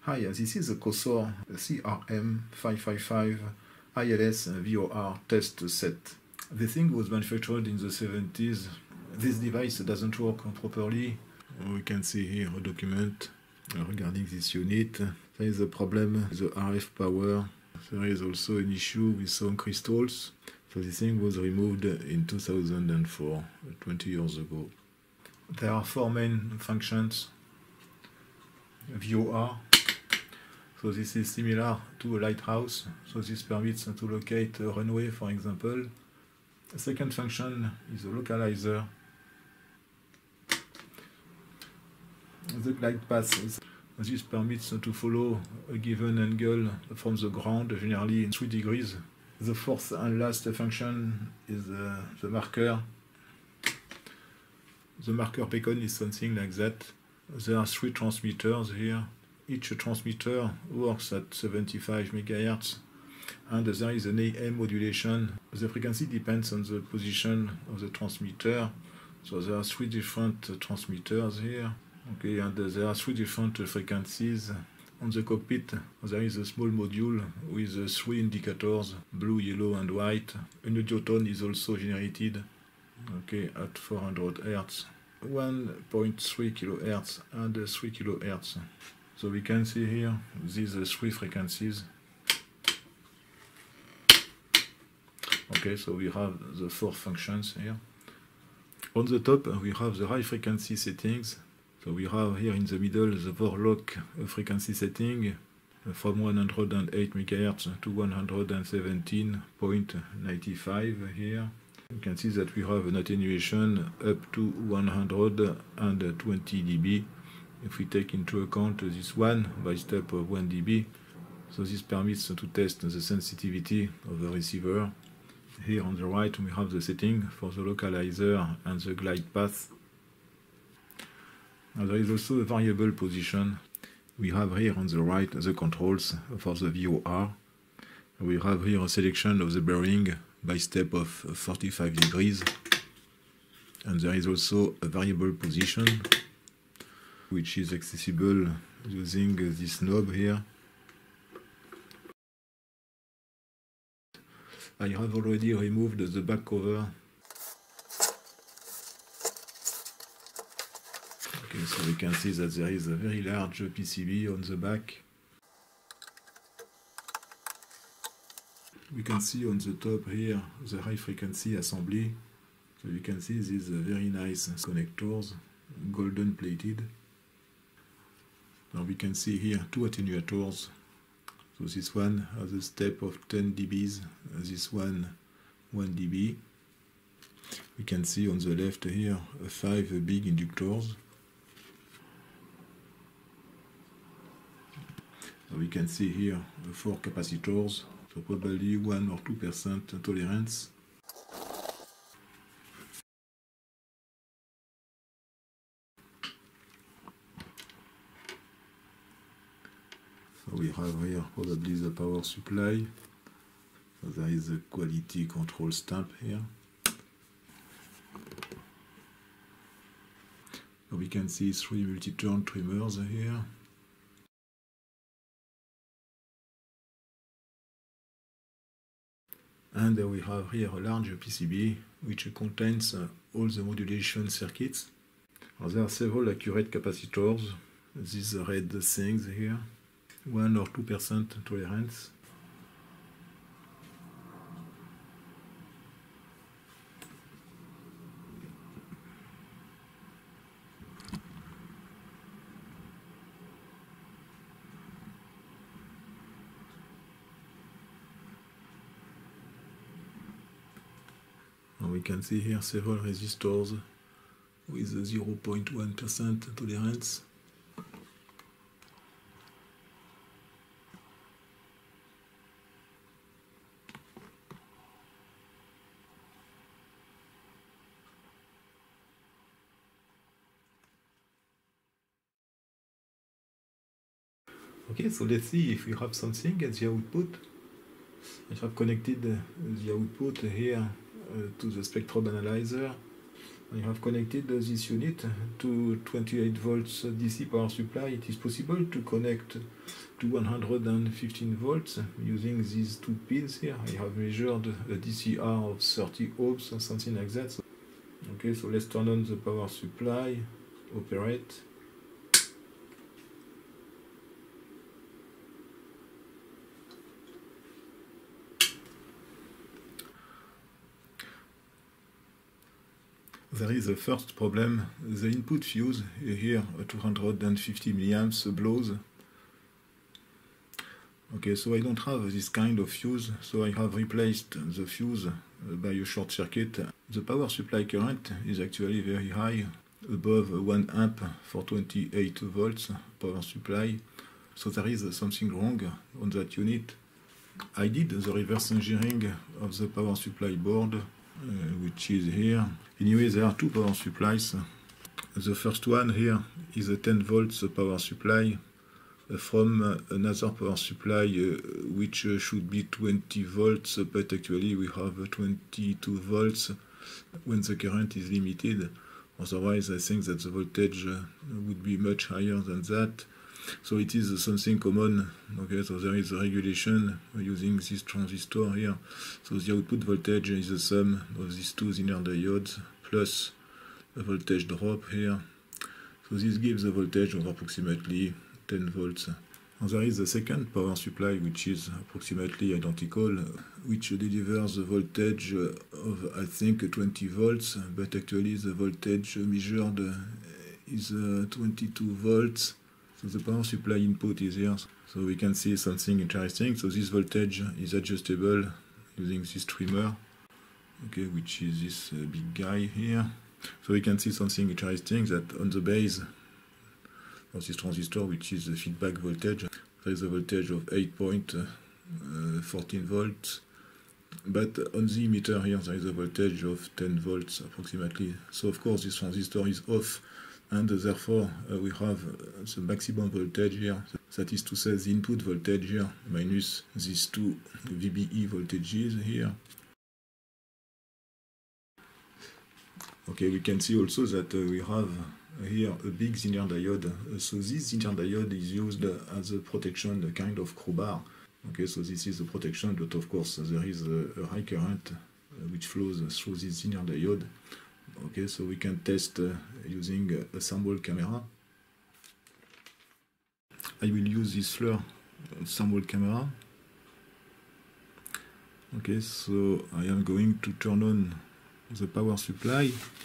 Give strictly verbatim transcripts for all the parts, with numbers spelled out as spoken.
Hi, this is the COSOR C R M five five five I L S V O R test set. The thing was manufactured in the seventies. This device doesn't work properly. We can see here a document regarding this unit. There is a problem with the R F power. There is also an issue with some crystals. So this thing was removed in two thousand four, twenty years ago. There are four main functions. V O R. So this is similar to a lighthouse. So this permits to locate a runway, for example. The second function is a localizer. The glide path. This permits to follow a given angle from the ground, generally in three degrees. The fourth and last function is uh, the marker. The marker beacon is something like that. There are three transmitters here. Each transmitter works at seventy-five megahertz, and there is an A M modulation. The frequency depends on the position of the transmitter. So there are three different uh, transmitters here. Okay, and uh, there are three different uh, frequencies. On the cockpit, there is a small module with uh, three indicators, blue, yellow, and white. An audio tone is also generated, okay, at four hundred hertz, one point three kilohertz, and uh, three kilohertz. So we can see here these uh, three frequencies. Okay, so we have the four functions here. On the top, we have the high frequency settings. So we have here in the middle the Vorlock frequency setting from one hundred eight megahertz to one hundred seventeen point nine five here. You can see that we have an attenuation up to one hundred twenty decibels. If we take into account this one by step of one decibel, so this permits to test the sensitivity of the receiver. Here on the right we have the setting for the localizer and the glide path. And there is also a variable position. We have here on the right the controls for the V O R. We have here a selection of the bearing by step of forty-five degrees. And there is also a variable position, which is accessible using this knob here. I have already removed the back cover. Okay, so we can see that there is a very large P C B on the back. We can see on the top here the high frequency assembly. So you can see these very nice connectors, golden plated. Now we can see here two attenuators. So this one has a step of ten decibels, this one one decibel. We can see on the left here five big inductors. So we can see here four capacitors, so probably one or two percent tolerance. So we have here probably the power supply. So there is a quality control stamp here. So we can see three multi-turn trimmers here. And we have here a large P C B which contains uh, all the modulation circuits. Now, there are several accurate capacitors, these red things here, one or two percent tolerance. We can see here several resistors with zero point one percent tolerance. Okay, so let's see if we have something at the output. I have connected the output here Uh, to the spectrum analyzer. I have connected this unit to twenty-eight volts D C power supply. It is possible to connect to one hundred fifteen volts using these two pins here. I have measured a D C R of thirty ohms or something like that. So, okay, so let's turn on the power supply, operate. There is a first problem. The input fuse here, two hundred fifty milliamps, blows. Okay, so I don't have this kind of fuse, so I have replaced the fuse by a short circuit. The power supply current is actually very high, above one amp for twenty-eight volts power supply. So there is something wrong on that unit. I did the reverse engineering of the power supply board, uh, which is here. Anyway, there are two power supplies. The first one here is a ten volts power supply from another power supply uh, which uh, should be twenty volts, but actually we have twenty-two volts when the current is limited. Otherwise, I think that the voltage uh, would be much higher than that. So it is something common. Okay, so there is a regulation using this transistor here. So the output voltage is the sum of these two Zener diodes plus a voltage drop here. So this gives a voltage of approximately ten volts. And there is a second power supply which is approximately identical, which delivers a voltage of I think twenty volts, but actually the voltage measured is uh, twenty-two volts. So the power supply input is here. So we can see something interesting. So this voltage is adjustable using this trimmer, okay, which is this uh, big guy here. So we can see something interesting, that on the base of this transistor, which is the feedback voltage, there is a voltage of eight point one four volts, but on the emitter here there is a voltage of ten volts approximately. So of course this transistor is off, and therefore uh, we have the maximum voltage here, that is to say the input voltage here minus these two V B E voltages here. Okay, we can see also that uh, we have here a big Zener diode. So this Zener diode is used as a protection, a kind of crowbar. Okay, so this is a protection, but of course there is a, a high current uh, which flows through this Zener diode. Okay, so we can test uh, using a, a thermal camera. I will use this FLIR thermal camera. Okay, so I am going to turn on the power supply.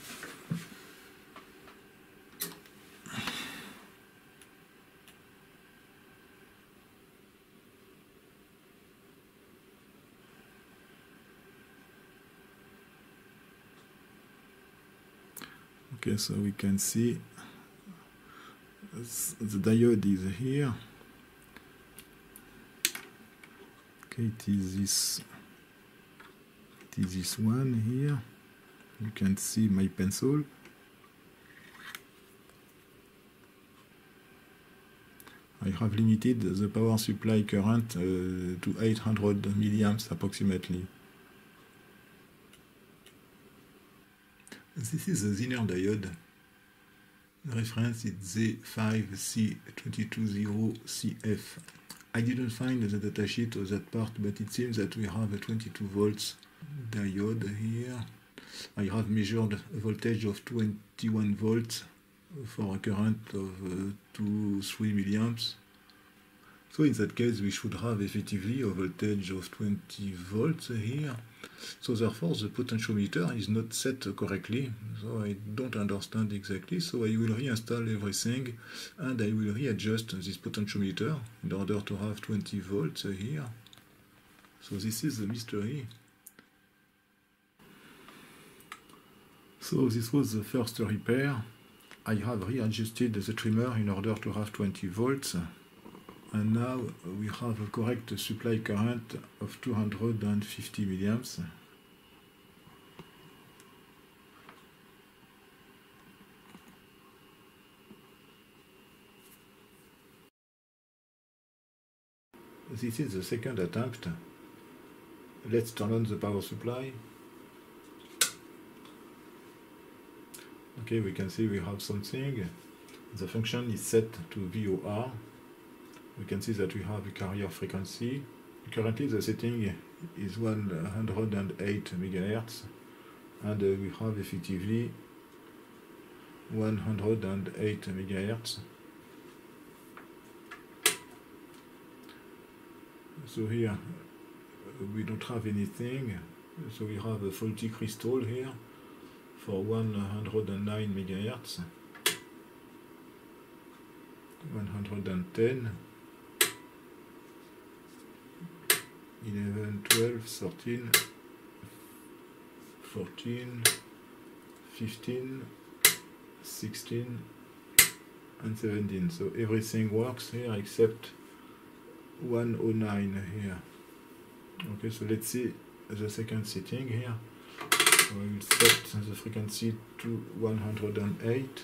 Okay, so we can see the diode is here. Okay, it is this, it is this one here. You can see my pencil. I have limited the power supply current uh, to eight hundred milliamps approximately. This is a Zener diode. The reference is Z five C two two zero C F. I didn't find the datasheet of that part, but it seems that we have a twenty-two volts diode here. I have measured a voltage of twenty-one volts for a current of uh, two to three milliamps. So in that case, we should have effectively a voltage of twenty volts here. So therefore, the potentiometer is not set correctly. So I don't understand exactly. So I will reinstall everything, and I will readjust this potentiometer in order to have twenty volts here. So this is the mystery. So this was the first repair. I have readjusted the trimmer in order to have twenty volts. And now we have a correct supply current of two hundred fifty milliamps. This is the second attempt. Let's turn on the power supply. Okay, we can see we have something. The function is set to V O R. We can see that we have a carrier frequency. Currently the setting is one hundred eight megahertz, and uh, we have effectively one hundred eight megahertz. So here we don't have anything, so we have a faulty crystal here for one hundred nine megahertz, one hundred ten, eleven, twelve, thirteen, fourteen, fifteen, sixteen and seventeen. So everything works here except one oh nine here. Okay, so let's see the second setting here. So I will set the frequency to one hundred eight.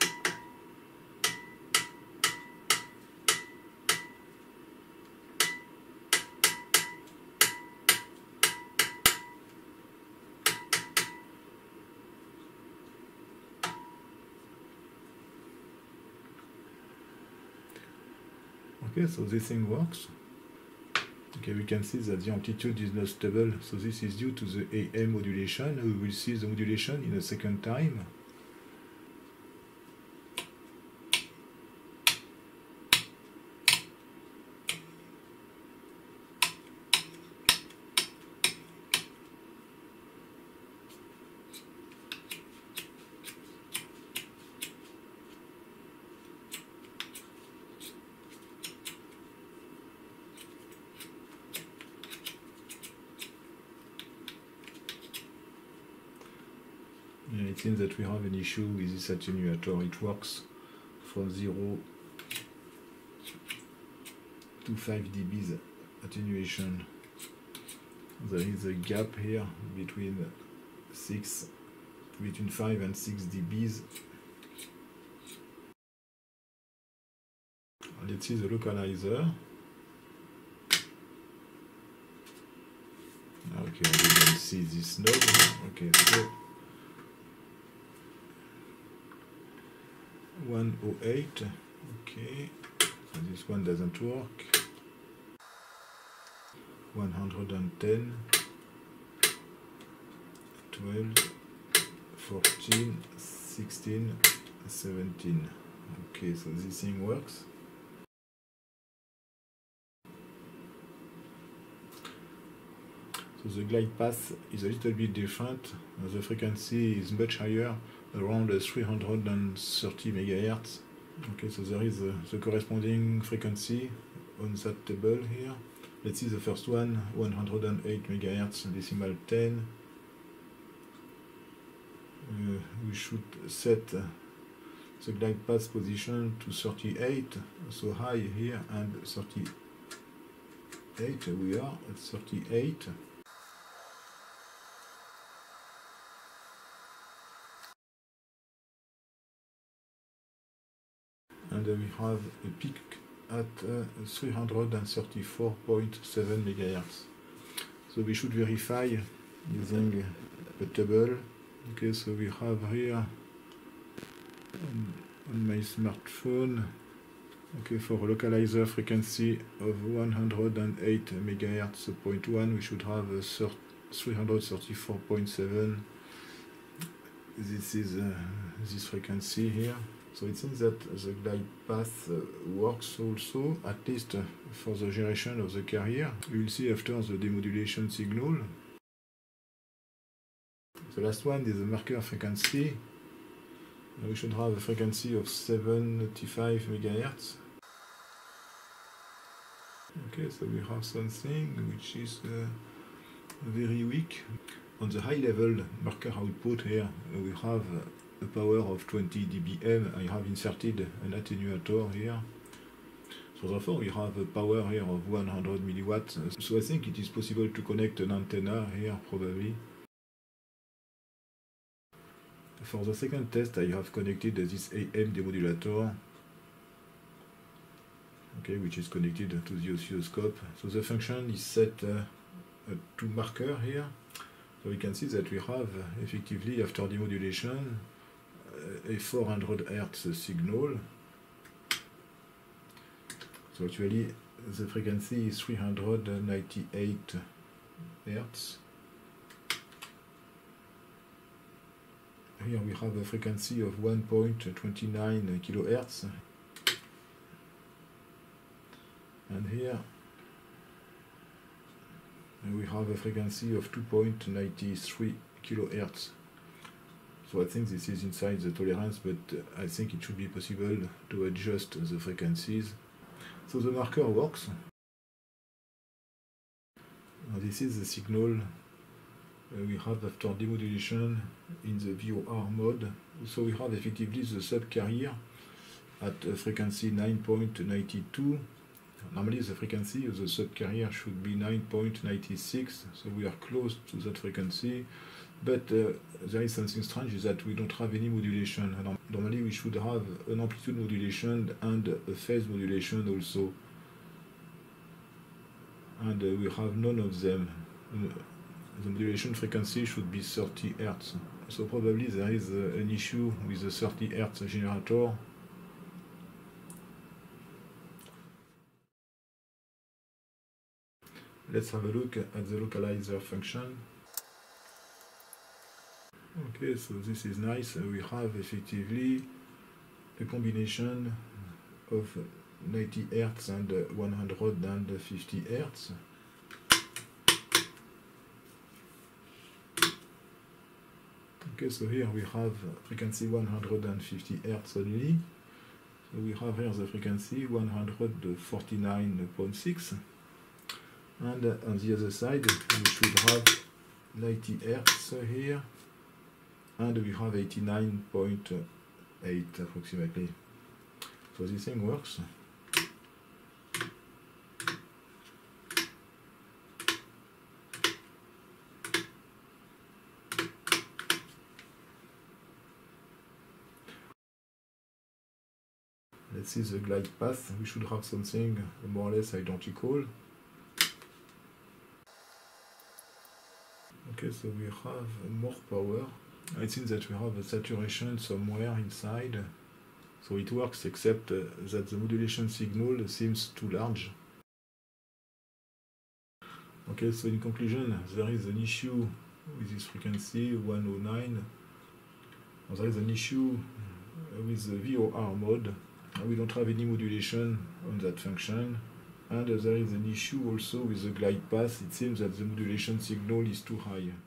Okay, so this thing works. Okay, we can see that the amplitude is not stable, so this is due to the A M modulation. We will see the modulation in a second time. Yeah, it seems that we have an issue with this attenuator. It works from zero to five dBs attenuation. There is a gap here between six, between five and six dBs. Let's see the localizer. Okay, we can see this node. Okay, so one oh eight. Okay, so this one doesn't work. one hundred ten, twelve, fourteen, sixteen, seventeen. Okay, so this thing works. So the glide path is a little bit different. The frequency is much higher, around three hundred thirty megahertz. Okay, so there is uh, the corresponding frequency on that table here. Let's see the first one, one hundred eight megahertz, decimal ten. Uh, we should set uh, the glide path position to thirty-eight, so high here, and thirty-eight, we are at thirty-eight. And uh, we have a peak at uh, three hundred thirty-four point seven megahertz. So we should verify using a table. Okay, so we have here um, on my smartphone, okay, for a localizer frequency of one hundred eight megahertz point one, we should have a three hundred thirty-four point seven. This is uh, this frequency here. So it seems that the glide path uh, works also, at least uh, for the generation of the carrier. We will see after the demodulation signal. The last one is the marker frequency. We should have a frequency of seventy-five megahertz. Okay, so we have something which is uh, very weak. On the high level marker output here, we have a power of twenty D B M. I have inserted an attenuator here. So therefore we have a power here of one hundred milliwatts. So I think it is possible to connect an antenna here probably. For the second test I have connected this A M demodulator, okay, which is connected to the oscilloscope. So the function is set uh, to marker here. So we can see that we have effectively, after demodulation, a four hundred hertz signal. So actually the frequency is three hundred ninety-eight hertz. Here we have a frequency of one point two nine kilohertz. And here we have a frequency of two point nine three kilohertz. So I think this is inside the tolerance, but I think it should be possible to adjust the frequencies. So the marker works. Now this is the signal uh, we have after demodulation in the V O R mode. So we have effectively the sub-carrier at a frequency nine point nine two. Normally the frequency of the sub-carrier should be nine point nine six, so we are close to that frequency. But uh, there is something strange, is that we don't have any modulation. Normally we should have an amplitude modulation and a phase modulation also. And uh, we have none of them. The modulation frequency should be thirty hertz. So probably there is uh, an issue with the thirty hertz generator. Let's have a look at the localizer function. Okay, so this is nice. We have effectively a combination of ninety hertz and one hundred fifty hertz. Okay, so here we have frequency one hundred fifty hertz only. So we have here the frequency one hundred forty-nine point six. And on the other side we should have ninety hertz here, and we have eighty-nine point eight approximately. So this thing works. Let's see the glide path. We should have something more or less identical. Okay, so we have more power. I think that we have a saturation somewhere inside. So it works, except uh, that the modulation signal seems too large. Okay, so in conclusion, there is an issue with this frequency one oh nine. There is an issue with the V O R mode. We don't have any modulation on that function. And there is an issue also with the glide path. It seems that the modulation signal is too high.